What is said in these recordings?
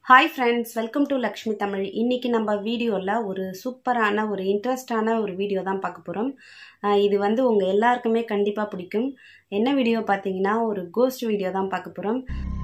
Hi friends, welcome to Lakshmi Tamil. இன்னைக்கு நம்ம வீடியோல ஒரு சூப்பரான ஒரு இன்ட்ரஸ்டான ஒரு வீடியோ தான் பார்க்க போறோம். இது வந்து உங்க எல்லாருக்குமே கண்டிப்பா பிடிக்கும். என்ன வீடியோ பாத்தீங்கன்னா ஒரு கோஸ்ட் வீடியோ தான் பார்க்க போறோம்.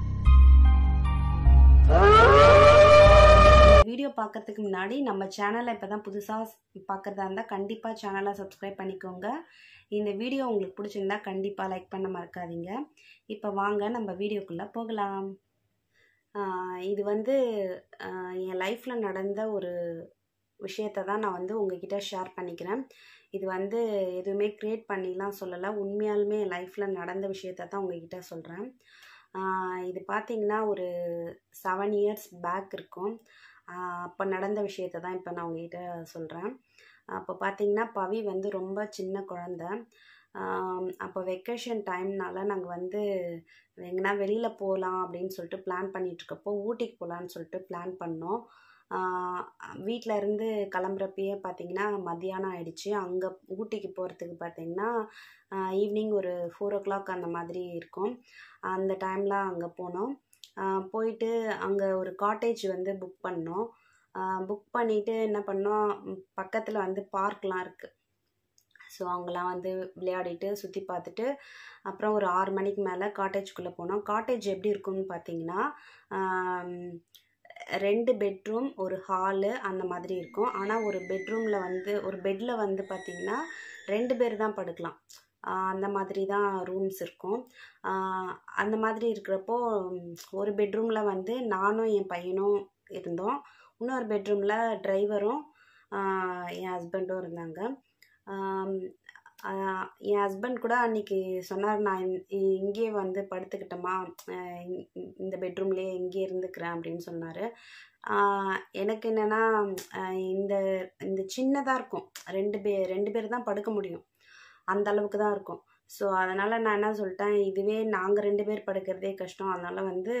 வீடியோ பார்க்கிறதுக்கு முன்னாடி நம்ம சேனலை இப்பதான் புதுசா பார்க்கறதா இருந்தா கண்டிப்பா சேனலை சப்ஸ்கிரைப் பண்ணிக்கோங்க. இந்த வீடியோ உங்களுக்கு பிடிச்சிருந்தா கண்டிப்பா லைக் பண்ண மறக்காதீங்க. இப்போ வாங்க நம்ம வீடியோக்குள்ள போகலாம். இது வந்து என் லைஃப்பில் நடந்த ஒரு விஷயத்தை தான் நான் வந்து உங்ககிட்ட ஷேர் பண்ணிக்கிறேன். இது வந்து எதுவுமே க்ரியேட் பண்ணிலாம் சொல்லலை, உண்மையாலுமே என் லைஃப்பில் நடந்த விஷயத்தை தான் உங்ககிட்ட சொல்கிறேன். இது பார்த்திங்கன்னா ஒரு 7 years பேக் இருக்கும். அப்போ நடந்த விஷயத்தை தான் இப்போ நான் உங்ககிட்ட சொல்கிறேன். அப்போ பார்த்திங்கன்னா பவி வந்து ரொம்ப சின்ன குழந்தை. அப்போ வெக்கேஷன் டைம்னால நாங்கள் வந்து எங்கன்னா வெளியில் போகலாம் அப்படின்னு சொல்லிட்டு பிளான் பண்ணிகிட்ருக்கப்போ ஊட்டிக்கு போகலான்னு சொல்லிட்டு பிளான் பண்ணோம். வீட்டில் இருந்து கிளம்புறப்பயே பார்த்திங்கன்னா மத்தியானம் ஆயிடுச்சு. அங்கே ஊட்டிக்கு போகிறதுக்கு பார்த்திங்கன்னா ஈவினிங் ஒரு 4 o'clock அந்த மாதிரி இருக்கும். அந்த டைமில் அங்கே போனோம். போயிட்டு அங்கே ஒரு காட்டேஜ் வந்து புக் பண்ணோம். புக் பண்ணிவிட்டு என்ன பண்ணோம், பக்கத்தில் வந்து பார்க்லாம் இருக்குது. ஸோ அங்கெல்லாம் வந்து விளையாடிட்டு சுற்றி பார்த்துட்டு அப்புறம் ஒரு 6 மணிக்கு மேலே காட்டேஜ்குள்ளே போனோம். காட்டேஜ் எப்படி இருக்கும்னு பார்த்தீங்கன்னா 2 பெட்ரூம் ஒரு ஹாலு அந்த மாதிரி இருக்கும். ஆனால் ஒரு பெட்ரூமில் வந்து ஒரு பெட்டில் வந்து பார்த்திங்கன்னா 2 பேர் தான் படுக்கலாம். அந்த மாதிரி தான் ரூம்ஸ் இருக்கும். அந்த மாதிரி இருக்கிறப்போ ஒரு பெட்ரூமில் வந்து நானும் என் பையனும் இருந்தோம். இன்னொரு பெட்ரூமில் டிரைவரும் என் ஹஸ்பண்டும் இருந்தாங்க. என் ஹஸ்பண்ட் கூட அன்றைக்கி சொன்னார், நான் இங்கேயே வந்து படுத்துக்கிட்டோமா, இந்த பெட்ரூம்லேயே இங்கேயே இருந்துக்கிறேன் அப்படின்னு சொன்னார். எனக்கு என்னென்னா இந்த இந்த சின்னதாக இருக்கும், 2 பேர் தான் படுக்க முடியும், அந்த அளவுக்கு தான் இருக்கும். ஸோ அதனால் நான் என்ன சொல்லிட்டேன், இதுவே நாங்கள் 2 பேர் படுக்கிறதே கஷ்டம், அதனால் வந்து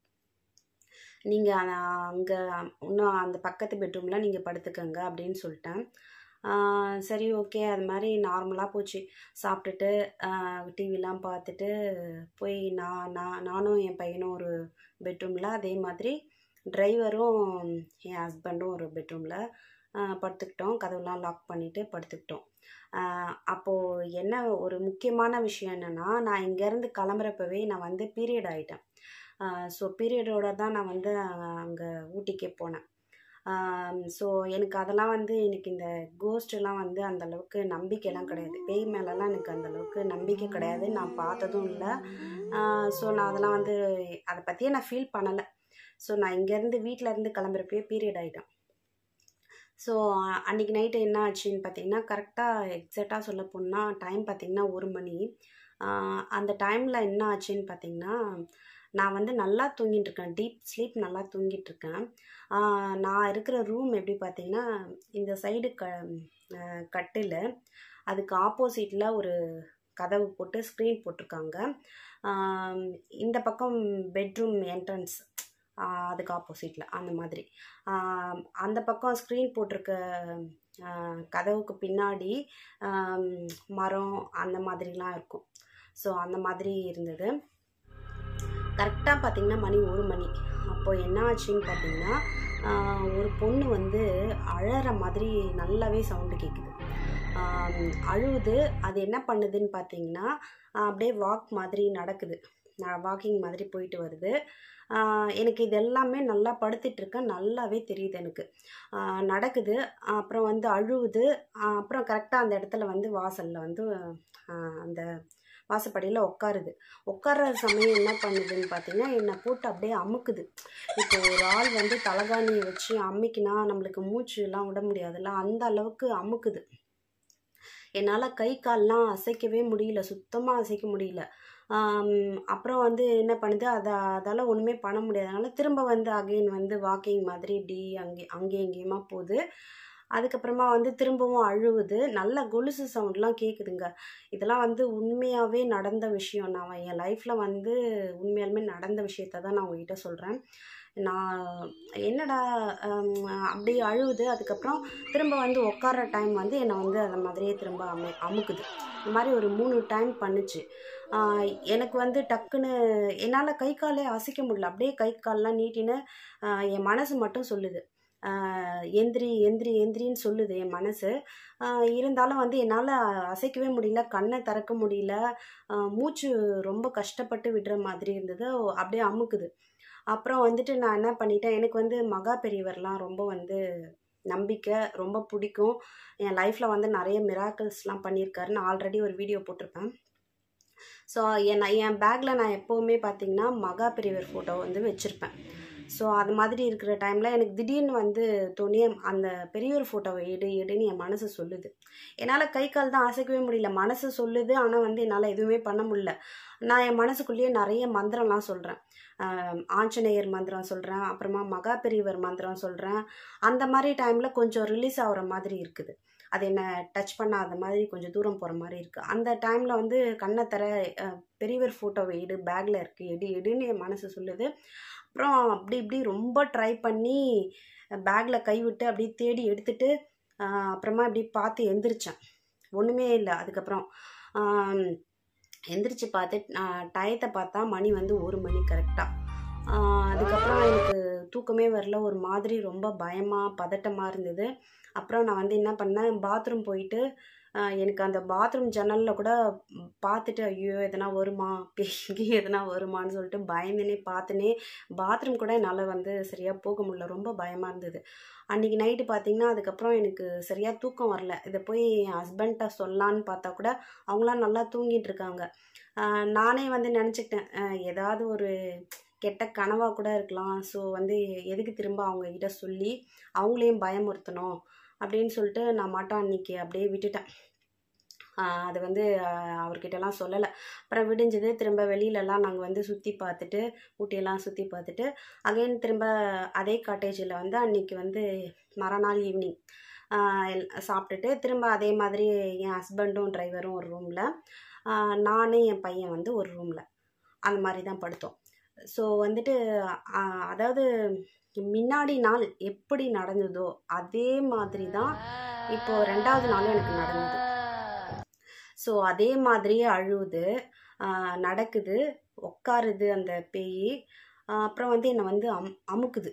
நீங்கள் அங்கே இன்னும் அந்த பக்கத்து பெட்ரூமில் நீங்கள் படுத்துக்கங்க அப்படின்னு சொல்லிட்டேன். சரி ஓகே, அது மாதிரி நார்மலாக போச்சு. சாப்பிட்டுட்டு டிவிலாம் பார்த்துட்டு போய் நானும் என் பையனும் ஒரு பெட்ரூமில், அதே மாதிரி டிரைவரும் என் ஹஸ்பண்டும் ஒரு பெட்ரூமில் படுத்துக்கிட்டோம். கதவுலாம் லாக் பண்ணிவிட்டு படுத்துக்கிட்டோம். அப்போது என்ன ஒரு முக்கியமான விஷயம் என்னென்னா, நான் இங்கேருந்து கிளம்புறப்பவே நான் வந்து பீரியட் ஆகிட்டேன். ஸோ பீரியடோடு தான் நான் வந்து அங்கே ஊட்டிக்கே போனேன். ஸோ எனக்கு அதெல்லாம் வந்து எனக்கு இந்த கோஸ்ட்டெல்லாம் வந்து அந்தளவுக்கு நம்பிக்கைலாம் கிடையாது. பேய் மேலெலாம் எனக்கு அந்தளவுக்கு நம்பிக்கை கிடையாது, நான் பார்த்ததும் இல்லை. ஸோ நான் அதெல்லாம் வந்து அதை பற்றியே நான் ஃபீல் பண்ணலை. ஸோ நான் இங்கேருந்து வீட்டிலேருந்து கிளம்புறப்பயே பீரியட் ஆகிட்டேன். ஸோ அன்றைக்கி நைட்டு என்ன ஆச்சுன்னு பார்த்திங்கன்னா, கரெக்டாக எக்ஸாக்டாக சொல்ல போனால் டைம் பார்த்திங்கன்னா 1 மணி. அந்த டைமில் என்ன ஆச்சுன்னு பார்த்திங்கன்னா, நான் வந்து நல்லா தூங்கிட்டுருக்கேன், டீப் ஸ்லீப் நல்லா தூங்கிட்டுருக்கேன். நான் இருக்கிற ரூம் எப்படி பார்த்திங்கன்னா, இந்த சைடு கட்டில், அதுக்கு ஆப்போசிட்டில் ஒரு கதவு போட்டு ஸ்க்ரீன் போட்டிருக்காங்க. இந்த பக்கம் பெட்ரூம் என்ட்ரன்ஸ், அதுக்கு ஆப்போசிட்டில் அந்த மாதிரி. அந்த பக்கம் ஸ்க்ரீன் போட்டிருக்க கதவுக்கு பின்னாடி மரம் அந்த மாதிரிலாம் இருக்கும். ஸோ அந்த மாதிரி இருந்தது. கரெக்டாக பார்த்திங்கன்னா மணி 1 மணி. அப்போது என்ன ஆச்சுன்னு பார்த்திங்கன்னா, ஒரு பொண்ணு வந்து அழற மாதிரி நல்லாவே சவுண்டு கேட்குது. அழுவுது. அது என்ன பண்ணுதுன்னு பார்த்திங்கன்னா, அப்படியே வாக் மாதிரி நடக்குது, வாக்கிங் மாதிரி போயிட்டு வருது. எனக்கு இது எல்லாமே நல்லா படுத்துட்ருக்கேன், நல்லாவே தெரியுது எனக்கு. நடக்குது, அப்புறம் வந்து அழுவுது. அப்புறம் கரெக்டாக அந்த இடத்துல வந்து வாசலில் வந்து அந்த வாசப்படியில் உட்காருது. உட்கார்ற சமயம் என்ன பண்ணுதுன்னு பார்த்தீங்கன்னா, என்னை போட்டு அப்படியே அமுக்குது. இப்போ ஒரு ஆள் வந்து தலகாணியை வச்சு அமுக்கினா நம்மளுக்கு மூச்சுலாம் விட முடியாதுல்ல, அந்த அளவுக்கு அமுக்குது. என்னால் கை கால்லாம் அசைக்கவே முடியல, சுத்தமாக அசைக்க முடியல. அப்புறம் வந்து என்ன பண்ணுது, அதால் ஒன்றுமே பண்ண முடியாதனால திரும்ப வந்து அகெயின் வந்து வாக்கிங் மாதிரி இப்படி அங்கேயும் இங்கேயுமா போகுது. அதுக்கப்புறமா வந்து திரும்பவும் அழுவுது. நல்ல கொலுசு சவுண்ட்லாம் கேட்குதுங்க. இதெல்லாம் வந்து உண்மையாகவே நடந்த விஷயம். நான் என் லைஃப்பில் வந்து உண்மையாலுமே நடந்த விஷயத்த தான் நான் உங்ககிட்ட சொல்கிறேன். நான் என்னடா அப்படி அழுவுது. அதுக்கப்புறம் திரும்ப வந்து உட்கார்ற டைம் வந்து என்னை வந்து அந்த மாதிரியே திரும்ப அமுக்குது. இந்த மாதிரி ஒரு 3 டைம் பண்ணுச்சு. எனக்கு வந்து டக்குன்னு என்னால் கை காலே அசைக்க முடியல. அப்படியே கை கால்லாம் நீட்டின்னு என் மனசு மட்டும் சொல்லுது. எந்திரி எந்திரி எந்திரின்னு சொல்லுது என் மனசு. இருந்தாலும் வந்து என்னால் அசைக்கவே முடியல, கண்ணை திறக்க முடியல. மூச்சு ரொம்ப கஷ்டப்பட்டு விடுற மாதிரி இருந்தது. அப்படியே அமுக்குது. அப்புறம் வந்துட்டு நான் என்ன பண்ணிட்டேன், எனக்கு வந்து மகா பெரியவர்லாம் ரொம்ப வந்து நம்பிக்கை, ரொம்ப பிடிக்கும். என் லைஃப்பில் வந்து நிறைய மிராக்கிள்ஸ்லாம் பண்ணியிருக்காரு. நான் ஆல்ரெடி ஒரு வீடியோ போட்டிருப்பேன். ஸோ என் பேக்கில் நான் எப்போவுமே பார்த்திங்கன்னா மகா பெரியவர் ஃபோட்டோ வந்து வச்சுருப்பேன். ஸோ அது மாதிரி இருக்கிற டைமில் எனக்கு திடீர்னு வந்து தோணிய அந்த பெரியவர் ஃபோட்டோவை எடுன்னு என் மனசு சொல்லுது. என்னால் கை கால் தான் அசைக்கவே முடியல, மனசு சொல்லுது. ஆனால் வந்து என்னால் எதுவுமே பண்ண முடியல. நான் என் மனசுக்குள்ளேயே நிறைய மந்திரம்லாம் சொல்கிறேன். ஆஞ்சநேயர் மந்திரம் சொல்கிறேன், அப்புறமா மகா பெரியவர் மந்திரம் சொல்கிறேன். அந்த மாதிரி டைமில் கொஞ்சம் ரிலீஸ் ஆகிற மாதிரி இருக்குது. அது என்ன டச் பண்ணாத மாதிரி கொஞ்சம் தூரம் போகிற மாதிரி இருக்குது. அந்த டைமில் வந்து கண்ணை தர பெரியவர் ஃபோட்டோவை பேக்கில் இருக்குது, எடுன்னு என் மனசு சொல்லுது. அப்புறம் அப்படி இப்படி ரொம்ப ட்ரை பண்ணி பேக்கில் கைவிட்டு அப்படி தேடி எடுத்துட்டு அப்புறமா இப்படி பார்த்து எந்திரிச்சேன். ஒன்றுமே இல்லை. அதுக்கப்புறம் எந்திரிச்சு பார்த்து டயத்தை பார்த்தா மணி வந்து 1 மணி கரெக்டாக. அதுக்கப்புறம் எனக்கு தூக்கமே வரல, ஒரு மாதிரி ரொம்ப பயமாக பதட்டமாக இருந்தது. அப்புறம் நான் வந்து என்ன பண்ணேன், பாத்ரூம் போயிட்டு எனக்கு அந்த பாத்ரூம் ஜன்னலில் கூட பார்த்துட்டு ஐயோ எதனா வருமா, பேய் எதனா வருமானு சொல்லிட்டு பயந்துனே பார்த்துனே பாத்ரூம் கூட என்னால் வந்து சரியாக போக முடியல, ரொம்ப பயமாக இருந்தது. அன்றைக்கி நைட்டு பார்த்திங்கன்னா அதுக்கப்புறம் எனக்கு சரியாக தூக்கம் வரல. இதை போய் என் ஹஸ்பண்ட்டை சொல்லலான்னு பார்த்தா கூட அவங்களாம் நல்லா தூங்கிட்டு இருக்காங்க. நானே வந்து நினச்சிக்கிட்டேன் ஏதாவது ஒரு கெட்ட கனவாக கூட இருக்கலாம். ஸோ வந்து எதுக்கு திரும்ப அவங்கக்கிட்ட சொல்லி அவங்களையும் பயமுறுத்தணும் அப்படின்னு சொல்லிட்டு நான் மாட்டோம் அன்றைக்கி அப்படியே விட்டுட்டேன். அது வந்து அவர்கிட்டலாம் சொல்லலை. அப்புறம் விடிஞ்சது திரும்ப வெளியிலலாம் நாங்கள் வந்து சுற்றி பார்த்துட்டு ஊட்டியெல்லாம் சுற்றி பார்த்துட்டு அகைன் திரும்ப அதே காட்டேஜில் வந்து அன்றைக்கி வந்து மறுநாள் ஈவினிங் சாப்பிட்டுட்டு திரும்ப அதே மாதிரி என் ஹஸ்பண்டும் டிரைவரும் ஒரு ரூமில், நானும் என் பையன் வந்து ஒரு ரூமில் அந்த மாதிரி தான் படுத்தோம். ஸோ வந்துட்டு அதாவது முன்னாடி நாள் எப்படி நடந்ததோ அதே மாதிரி தான் இப்போது 2வது நாளும் எனக்கு நடந்தது. ஸோ அதே மாதிரியே அழுவுது, நடக்குது, உட்காருது அந்த பேய். அப்புறம் வந்து என்னை வந்து அமுக்குது.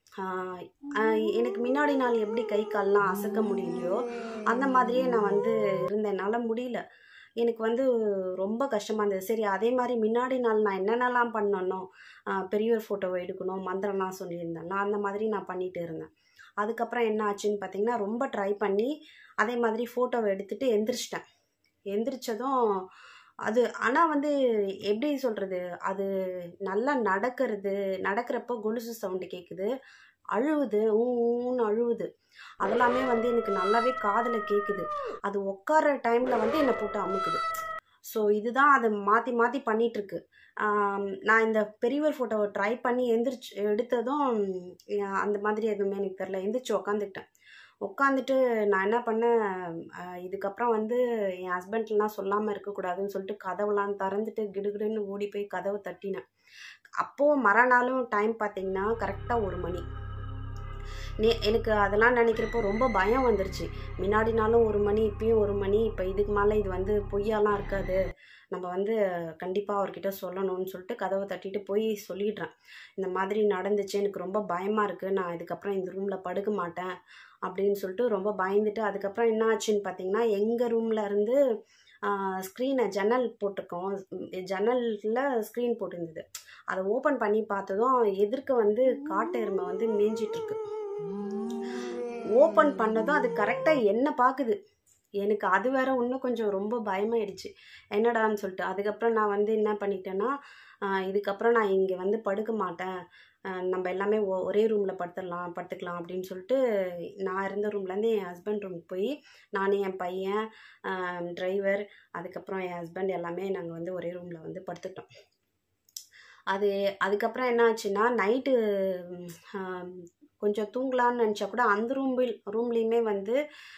எனக்கு முன்னாடி நாள் எப்படி கை கால்லாம் அசைக்க முடியலையோ அந்த மாதிரியே நான் வந்து இருந்தேன். என்னால் முடியல, எனக்கு வந்து ரொம்ப கஷ்டமாக இருந்தது. சரி அதே மாதிரி முன்னாடி நாள் நான் என்னென்னலாம் பண்ணனோ, பெரியவர் ஃபோட்டோவை எடுக்கணும், மந்திரம்லாம் சொல்லியிருந்தேன், அந்த மாதிரி நான் பண்ணிகிட்டு இருந்தேன். அதுக்கப்புறம் என்ன ஆச்சுன்னு பார்த்திங்கன்னா ரொம்ப ட்ரை பண்ணி அதே மாதிரி ஃபோட்டோவை எடுத்துகிட்டு எந்திரிச்சிட்டேன். எந்திரிச்சதும் அது ஆனால் வந்து எப்படி சொல்கிறது, அது நல்லா நடக்கிறப்போ கொலுசு சவுண்டு கேட்குது, அழுவுது, ஊன்னு அழுவுது. அதெல்லாமே வந்து எனக்கு நல்லாவே காதில் கேட்குது. அது உட்கார டைமில் வந்து என்னை போட்டு அமுக்குது. ஸோ இதுதான் அதை மாற்றி மாற்றி பண்ணிகிட்ருக்கு. நான் இந்த பெரியவர் ஃபோட்டோவை ட்ரை பண்ணி எடுத்ததும் அந்த மாதிரி எதுவுமே எனக்கு தெரில. எந்திரிச்சு உட்காந்துட்டு நான் என்ன பண்ணேன், இதுக்கப்புறம் வந்து என் ஹஸ்பண்ட்லாம் சொல்லாமல் இருக்கக்கூடாதுன்னு சொல்லிட்டு கதவுலாம் திறந்துட்டு கிடுகிடுன்னு ஓடி போய் கதவை தட்டினேன். அப்போது மறுநாளும் டைம் பார்த்திங்கன்னா கரெக்டாக 1 மணி. எனக்கு அதெல்லாம் நினைக்கிறப்போ ரொம்ப பயம் வந்துருச்சு. முன்னாடி நாளும் 1 மணி, இப்பயும் 1 மணி, இப்போ இதுக்கு மேலே இது வந்து பொய்யாலாம் இருக்காது, நம்ம வந்து கண்டிப்பாக அவர்கிட்ட சொல்லணும்னு சொல்லிட்டு கதவை தட்டிட்டு போய் சொல்லிடுறேன். இந்த மாதிரி நடந்துச்சு, எனக்கு ரொம்ப பயமாக இருக்குது, நான் இதுக்கப்புறம் இந்த ரூமில் படுக்க மாட்டேன் அப்படின்னு சொல்லிட்டு ரொம்ப பயந்துட்டு. அதுக்கப்புறம் என்ன ஆச்சுன்னு பார்த்திங்கன்னா எங்கள் ரூமில் இருந்து ஸ்க்ரீனை ஜன்னல் போட்டிருக்கோம், ஜன்னலில் ஸ்க்ரீன் போட்டிருந்தது. அதை ஓப்பன் பண்ணி பார்த்ததும் எதிர்க்க வந்து காட்டு எருமை வந்து மேய்ஞ்சிட்ருக்கு. ஓப்பன் பண்ணதும் அது கரெக்டாக என்ன பார்க்குது. எனக்கு அது வேற இன்னும் கொஞ்சம் ரொம்ப பயமாயிடுச்சு, என்னடான்னு சொல்லிட்டு. அதுக்கப்புறம் நான் வந்து என்ன பண்ணிட்டேன்னா, இதுக்கப்புறம் நான் இங்கே வந்து படுக்க மாட்டேன், நம்ம எல்லாமே ஒரே ரூமில் படுத்துக்கலாம் அப்படின்னு சொல்லிட்டு நான் இருந்த ரூம்லேருந்து என் ஹஸ்பண்ட் ரூமுக்கு போய் நான், என் பையன், டிரைவர், அதுக்கப்புறம் என் ஹஸ்பண்ட் எல்லாமே நாங்கள் வந்து ஒரே ரூமில் வந்து படுத்துட்டோம். அதுக்கப்புறம் என்ன ஆச்சுன்னா நைட்டு கொஞ்சம் தூங்கலான்னு நினச்சா கூட அந்த ரூம்லேயுமே வந்து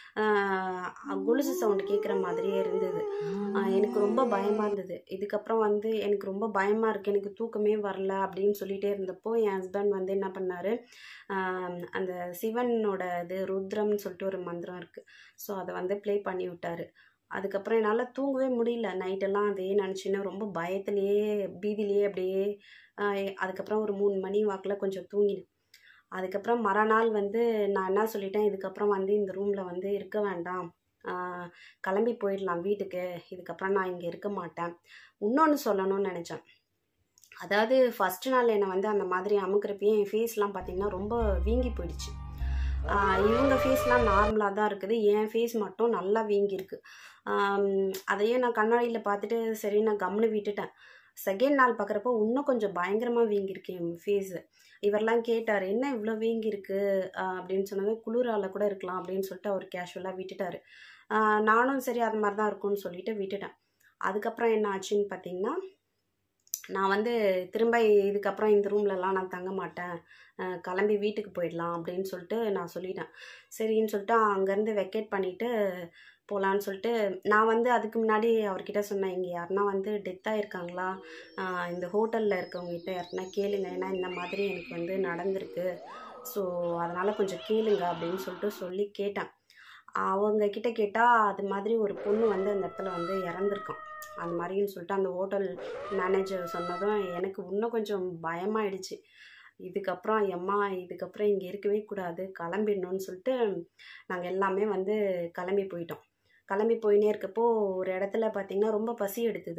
கொலுசு சவுண்டு கேட்குற மாதிரியே இருந்தது. எனக்கு ரொம்ப பயமாக இருந்தது. இதுக்கப்புறம் வந்து எனக்கு ரொம்ப பயமாக இருக்குது, எனக்கு தூக்கமே வரல அப்படின்னு சொல்லிகிட்டே இருந்தப்போ என் ஹஸ்பண்ட் வந்து என்ன பண்ணார், அந்த சிவனோட ருத்ரம்னு சொல்லிட்டு ஒரு மந்திரம் இருக்குது, ஸோ அதை வந்து ப்ளே பண்ணி விட்டார். அதுக்கப்புறம் என்னால் தூங்கவே முடியல. நைட்டெல்லாம் அதே நினச்சின்னு ரொம்ப பயத்திலேயே பீதியிலேயே அப்படியே அதுக்கப்புறம் ஒரு 3 மணி வாக்கில் கொஞ்சம் தூங்கினேன். அதுக்கப்புறம் மறுநாள் வந்து நான் என்ன சொல்லிட்டேன், இதுக்கப்புறம் வந்து இந்த ரூமில் வந்து இருக்க வேண்டாம், கிளம்பி போயிடலாம் வீட்டுக்கு, இதுக்கப்புறம் நான் இங்கே இருக்க மாட்டேன். இன்னொன்று சொல்லணும்னு நினச்சேன். அதாவது ஃபஸ்ட்டு நாள் என்னை வந்து அந்த மாதிரி அமுக்கிறப்பயே என் ஃபேஸ்லாம் பார்த்திங்கன்னா ரொம்ப வீங்கி போயிடுச்சு. இவங்க ஃபேஸ்லாம் நார்மலாக தான் இருக்குது, என் ஃபேஸ் மட்டும் நல்லா வீங்கியிருக்கு. அதையே நான் கண்ணாடியில் பார்த்துட்டு சரி நான் கம்முன்னு விட்டுட்டேன். செகண்ட் நாள் பார்க்குறப்போ இன்னும் கொஞ்சம் பயங்கரமாக வீங்கியிருக்கு என் ஃபேஸு. இவரெல்லாம் கேட்டார், என்ன இவ்வளோ வீங்கியிருக்கு அப்படின்னு சொன்னது, குளிரால் கூட இருக்கலாம் அப்படின்னு சொல்லிட்டு அவர் கேஷுவலாக விட்டுட்டார். நானும் சரி அது மாதிரி தான் இருக்கும்னு சொல்லிட்டு விட்டுட்டேன். அதுக்கப்புறம் என்ன ஆச்சுன்னு பார்த்தீங்கன்னா, நான் வந்து திரும்ப இதுக்கப்புறம் இந்த ரூம்லலாம் நான் தங்க மாட்டேன், கிளம்பி வீட்டுக்கு போயிடலாம் அப்படின்னு சொல்லிட்டு நான் சொல்லிட்டேன். சரின்னு சொல்லிட்டு அங்கேருந்து வெக்கேட் பண்ணிவிட்டு போகலான்னு சொல்லிட்டு நான் வந்து அதுக்கு முன்னாடி அவர்கிட்ட சொன்னேன், இங்கே யாருன்னா வந்து டெத் ஆகிருக்காங்களா, இந்த ஹோட்டலில் இருக்கவங்ககிட்ட யாருன்னா கேளுங்க, ஏன்னா இந்த மாதிரி எனக்கு வந்து நடந்திருக்கு, ஸோ அதனால் கொஞ்சம் கேளுங்க அப்படின்னு சொல்லிட்டு சொல்லி கேட்டேன். அவங்கக்கிட்ட கேட்டால் அது மாதிரி ஒரு பொண்ணு வந்து அந்த இடத்துல வந்து இறந்துருக்கான் அந்த மாதிரின்னு சொல்லிட்டு அந்த ஹோட்டல் மேனேஜர் சொன்னதும் எனக்கு இன்னும் கொஞ்சம் பயமாயிடுச்சு. இதுக்கப்புறம் இதுக்கப்புறம் இங்கே இருக்கவே கூடாது, கிளம்பிடணும்னு சொல்லிட்டு நாங்கள் எல்லாமே வந்து கிளம்பி போயிட்டோம். கிளம்பி போயினே இருக்கப்போ ஒரு இடத்துல பார்த்திங்கன்னா ரொம்ப பசி எடுத்தது.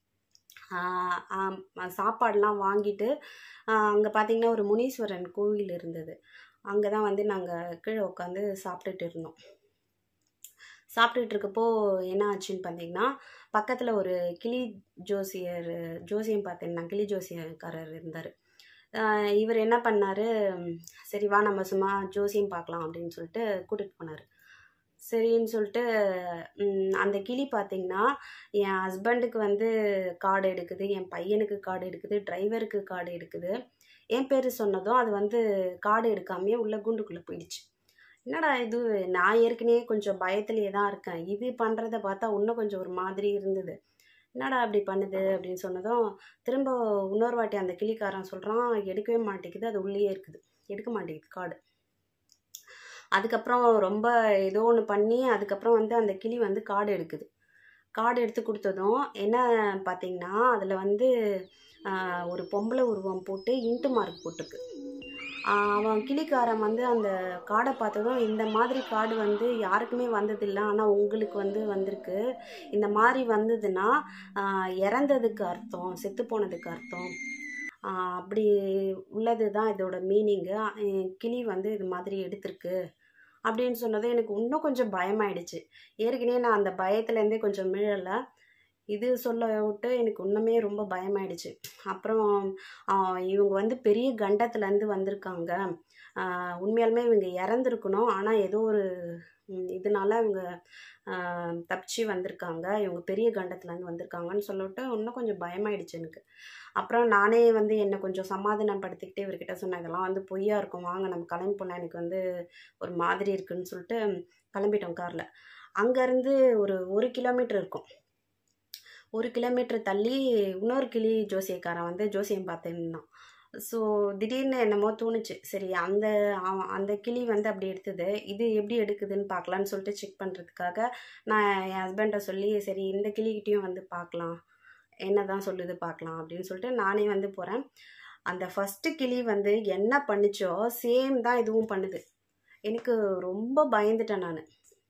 சாப்பாடெலாம் வாங்கிட்டு அங்கே பார்த்திங்கன்னா ஒரு முனீஸ்வரன் கோவில் இருந்தது. அங்கே தான் வந்து நாங்கள் கீழே உட்காந்து சாப்பிட்டுட்டு இருந்தோம். சாப்பிட்டுட்டு இருக்கப்போ என்ன ஆச்சுன்னு பார்த்தீங்கன்னா, பக்கத்தில் ஒரு கிளி ஜோசியம் பார்த்தேன், நான் கிளி ஜோசியக்காரர் இருந்தார். இவர் என்ன பண்ணார், சரி வா நம்ம சும்மா ஜோசியம் பார்க்கலாம் அப்படின்னு சொல்லிட்டு கூட்டிகிட்டு போனார். சரின்னு சொல்லிட்டு அந்த கிளி பார்த்திங்கன்னா என் ஹஸ்பண்டுக்கு வந்து கார்டு எடுக்குது, என் பையனுக்கு கார்டு எடுக்குது, டிரைவருக்கு கார்டு எடுக்குது. என் பேர் சொன்னதும் அது வந்து கார்டு எடுக்காமையே உள்ள கூண்டுக்குள்ளே போயிடுச்சு. என்னடா இது, நான் ஏற்கனவே கொஞ்சம் பயத்திலே தான் இருக்கேன், இது பண்ணுறத பார்த்தா இன்னும் கொஞ்சம் ஒரு மாதிரி இருந்தது, என்னடா அப்படி பண்ணுது அப்படின்னு சொன்னதும் திரும்ப இன்னொரு வாட்டி அந்த கிளிக்காரன் சொல்கிறான், எடுக்கவே மாட்டேங்குது, அது உள்ளே இருக்குது, எடுக்க மாட்டேங்குது கார்டு. அதுக்கப்புறம் ரொம்ப ஏதோ ஒன்று பண்ணி அதுக்கப்புறம் வந்து அந்த கிளி வந்து கார்டு எடுக்குது. கார்டு எடுத்து கொடுத்ததும் என்ன பார்த்திங்கன்னா, அதில் வந்து ஒரு பொம்பளை உருவம் போட்டு இன்ட்டு மார்க் போட்டிருக்கு. அவன் கிளிக்காரன் வந்து அந்த கார்டை பார்த்ததும், இந்த மாதிரி கார்டு வந்து யாருக்குமே வந்ததில்லை, ஆனால் உங்களுக்கு வந்து வந்திருக்கு, இந்த மாதிரி வந்ததுன்னா இறந்ததுக்கு அர்த்தம், செத்து போனதுக்கு அர்த்தம், அப்படி உள்ளது தான் இதோட மீனிங்கு, கிளி வந்து இது மாதிரி எடுத்திருக்கு அப்படின்னு சொன்னது எனக்கு இன்னும் கொஞ்சம் பயமாயிடுச்சு. ஏற்கனவே நான் அந்த பயத்துலேருந்தே கொஞ்சம் மீளலை, இது சொல்ல விட்டு எனக்கு இன்னுமே ரொம்ப பயமாயிடுச்சு. அப்புறம் இவங்க வந்து பெரிய கண்டத்துலேருந்து வந்திருக்காங்க, உண்மையாலுமே இவங்க இறந்துருக்கணும், ஆனால் ஏதோ ஒரு இதனால இவங்க தப்பிச்சு வந்திருக்காங்க, இவங்க பெரிய கண்டத்துலேருந்து வந்திருக்காங்கன்னு சொல்லிவிட்டு இன்னும் கொஞ்சம் பயமாயிடுச்சு எனக்கு. அப்புறம் நானே வந்து என்னை கொஞ்சம் சமாதானப்படுத்திக்கிட்டே இவர்கிட்ட சொன்னேன், இதெல்லாம் வந்து பொய்யா இருக்கும், வாங்க நம்ம கிளம்பி போனால் எனக்கு வந்து ஒரு மாதிரி இருக்குதுன்னு சொல்லிட்டு கிளம்பிட்டோம் காரில். அங்கேருந்து ஒரு 1 கிலோமீட்டர் இருக்கும். 1 கிலோமீட்டர் தள்ளி இன்னொரு கிளி ஜோசியக்காரன் வந்து ஜோசியம் பார்த்துருந்தான். ஸோ திடீர்னு என்னமோ தோணுச்சு, சரி அந்த கிளி வந்து அப்படி எடுத்தது, இது எப்படி எடுக்குதுன்னு பார்க்கலான்னு சொல்லிட்டு செக் பண்ணுறதுக்காக நான் என் ஹஸ்பண்டை சொல்லி, சரி இந்த கிளிகிட்டையும் வந்து பார்க்கலாம், என்ன தான் சொல்லுது பார்க்கலாம் அப்படின்னு சொல்லிட்டு நானே வந்து போகிறேன். அந்த ஃபஸ்ட்டு கிளி வந்து என்ன பண்ணிச்சோ சேம் தான் இதுவும் பண்ணுது. எனக்கு ரொம்ப பயந்துட்டேன் நான்.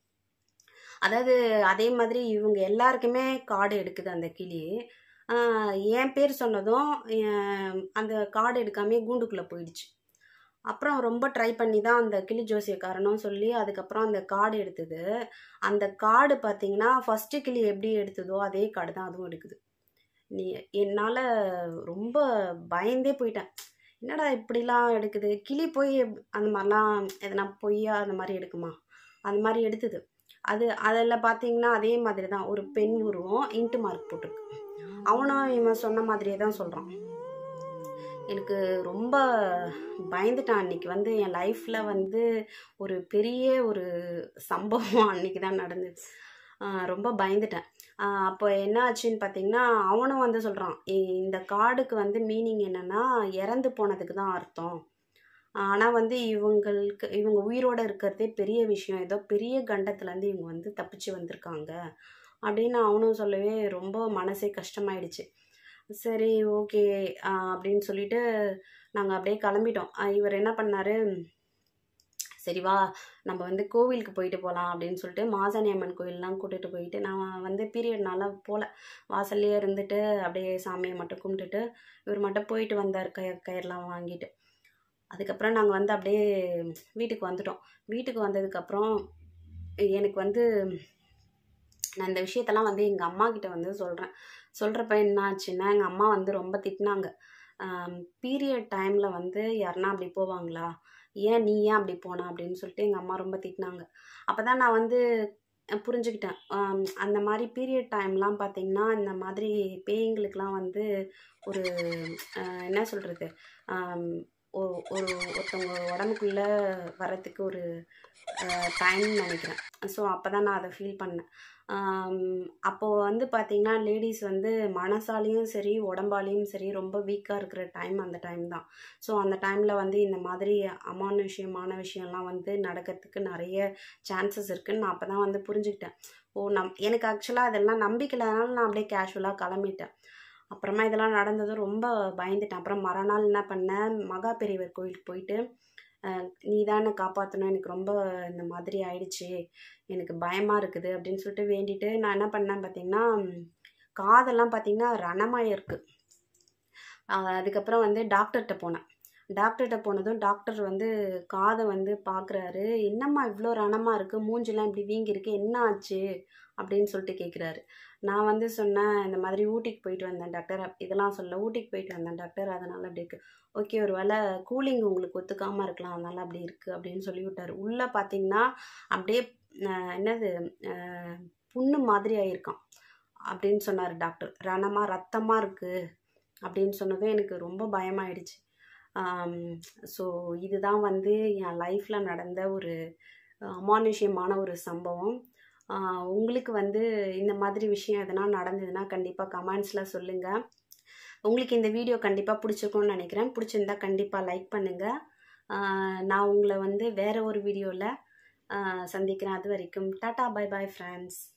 அதாவது அதே மாதிரி இவங்க எல்லாருக்குமே கார்டு எடுக்குது அந்த கிளி. என் பேர் சொன்னதும் அந்த கார்டு எடுக்காமே கூண்டுக்குள்ளே போயிடுச்சு. அப்புறம் ரொம்ப ட்ரை பண்ணி தான் அந்த கிளி ஜோசியக்காரனும் சொல்லி அதுக்கப்புறம் அந்த கார்டு எடுத்தது. அந்த கார்டு பார்த்திங்கன்னா ஃபஸ்ட்டு கிளி எப்படி எடுத்ததோ அதே கார்டு தான் அதுவும் எடுக்குது. என்னால் ரொம்ப பயந்தே போயிட்டேன், என்னடா இப்படிலாம் எடுக்குது, கிளி போய் அந்த மாதிரிலாம் எதனா பொய்யா அந்த மாதிரி எடுக்குமா, அந்த மாதிரி எடுத்தது. அதில் பார்த்திங்கன்னா அதே மாதிரி தான் ஒரு பெண் உருவம் இன்ட்டு மார்க் போட்டிருக்கு. அவனும் இவன் சொன்ன மாதிரியே தான் சொல்கிறான். எனக்கு ரொம்ப பயந்துட்டான். அன்றைக்கி வந்து என் லைஃப்பில் வந்து ஒரு பெரிய ஒரு சம்பவம் அன்றைக்கி தான் நடந்துச்சு. ரொம்ப பயந்துட்டேன். அப்போ என்ன ஆச்சுன்னு பார்த்திங்கன்னா, அவனும் வந்து சொல்கிறான், இந்த கார்டுக்கு வந்து மீனிங் என்னென்னா இறந்து போனதுக்கு தான் அர்த்தம், ஆனால் வந்து இவங்க உயிரோடு இருக்கிறதே பெரிய விஷயம், ஏதோ பெரிய கண்டத்துலேருந்து இவங்க வந்து தப்பிச்சு வந்திருக்காங்க அப்படின்னு அவனும் சொல்லவே ரொம்ப மனசே கஷ்டமாயிடுச்சு. சரி ஓகே அப்படின்னு சொல்லிட்டு நாங்கள் அப்படியே கிளம்பிட்டோம். இவர் என்ன பண்ணாரு, சரி வா நம்ம வந்து கோவிலுக்கு போயிட்டு போகலாம் அப்படின்னு சொல்லிட்டு மாசாணி அம்மன் கோயிலெலாம் கூட்டிகிட்டு போயிட்டு, நான் வந்து பீரியட்னால போகல, வாசல்லையே இருந்துட்டு அப்படியே சாமியை மட்டும் கும்பிட்டுட்டு இவர் மட்டும் போயிட்டு வந்தார் கயிறுலாம் வாங்கிட்டு. அதுக்கப்புறம் நாங்கள் வந்து அப்படியே வீட்டுக்கு வந்துட்டோம். வீட்டுக்கு வந்ததுக்கப்புறம் எனக்கு வந்து நான் இந்த விஷயத்தெல்லாம் வந்து எங்கள் அம்மா கிட்ட வந்து சொல்கிறப்ப என்ன ஆச்சுன்னா, எங்கள் அம்மா வந்து ரொம்ப திட்டினாங்க. பீரியட் டைமில் வந்து யாருன்னா அப்படி போவாங்களா, ஏன் நீ ஏன் அப்படி போன அப்படின்னு சொல்லிட்டு எங்கள் அம்மா ரொம்ப திட்டினாங்க. அப்போ தான் நான் வந்து புரிஞ்சுக்கிட்டேன். அந்த மாதிரி பீரியட் டைம்லாம் பார்த்திங்கன்னா இந்த மாதிரி பேய்களுக்கெலாம் வந்து ஒரு என்ன சொல்கிறது, ஒருத்தவங்க உடம்புக்குள்ளே வரத்துக்கு ஒரு டைம்னு நினைக்கிறேன். ஸோ அப்போ தான் நான் அதை ஃபீல் பண்ணேன். அப்போது வந்து பார்த்திங்கன்னா லேடிஸ் வந்து மனசாலையும் சரி உடம்பாலையும் சரி ரொம்ப வீக்காக இருக்கிற டைம் அந்த டைம் தான். ஸோ அந்த டைமில் வந்து இந்த மாதிரி அமானுஷ்யமான விஷயம்லாம் வந்து நடக்கிறதுக்கு நிறைய சான்சஸ் இருக்குதுன்னு நான் அப்போ தான் வந்து புரிஞ்சுக்கிட்டேன். எனக்கு ஆக்சுவலாக அதெல்லாம் நம்பிக்கையில்னால நான் அப்படியே கேஷுவலாக கிளம்பிட்டேன். அப்புறமா இதெல்லாம் நடந்ததும் ரொம்ப பயந்துட்டேன். அப்புறம் மறுநாள் என்ன பண்ணேன், மகா பெரியவர் கோயிலுக்கு போயிட்டு, நீ தான் என்னை காப்பாற்றணும், எனக்கு ரொம்ப இந்த மாதிரி ஆயிடுச்சு, எனக்கு பயமாக இருக்குது அப்படின்னு சொல்லிட்டு வேண்டிட்டு நான் என்ன பண்ணேன் பார்த்திங்கன்னா, காதெல்லாம் பார்த்திங்கன்னா ரணமாயிருக்கு. அதுக்கப்புறம் வந்து டாக்டர்கிட்ட போனேன். டாக்டர்கிட்ட போனதும் டாக்டர் வந்து காதை வந்து பார்க்குறாரு. என்னம்மா இவ்வளோ ரணமாக இருக்குது, மூஞ்சிலாம் இப்படி வீங்கிருக்கு, என்ன ஆச்சு அப்படின்னு சொல்லிட்டு கேட்குறாரு. நான் வந்து சொன்னேன், இந்த மாதிரி ஊட்டிக்கு போயிட்டு வந்தேன் டாக்டர். இதெல்லாம் சொல்ல, ஊட்டிக்கு போயிட்டு வந்தேன் டாக்டர், அதனால் அப்படி இருக்குது. ஓகே, ஒரு வேளை கூலிங் உங்களுக்கு ஒத்துக்காமல் இருக்கலாம், அதனால் அப்படி இருக்குது அப்படின்னு சொல்லி விட்டார். உள்ளே பார்த்தீங்கன்னா அப்படியே என்னது புண்ணு மாதிரி ஆயிருக்கான் அப்படின்னு சொன்னார் டாக்டர். ரணமாக ரத்தமாக இருக்குது அப்படின்னு சொன்னதும் எனக்கு ரொம்ப பயமாயிடுச்சு. ஸோ இதுதான் வந்து என் லைஃப்பில் நடந்த ஒரு அமானுஷ்யமான ஒரு சம்பவம். உங்களுக்கு வந்து இந்த மாதிரி விஷயம் எதனா நடந்ததுன்னா கண்டிப்பாக கமெண்ட்ஸில் சொல்லுங்கள். உங்களுக்கு இந்த வீடியோ கண்டிப்பாக பிடிச்சிருக்கும்னு நினைக்கிறேன். பிடிச்சிருந்தா கண்டிப்பாக லைக் பண்ணுங்கள். நான் உங்களை வந்து வேறு ஒரு வீடியோவில் சந்திக்கிறேன். அது வரைக்கும் டாட்டா, பை பாய் ஃப்ரெண்ட்ஸ்.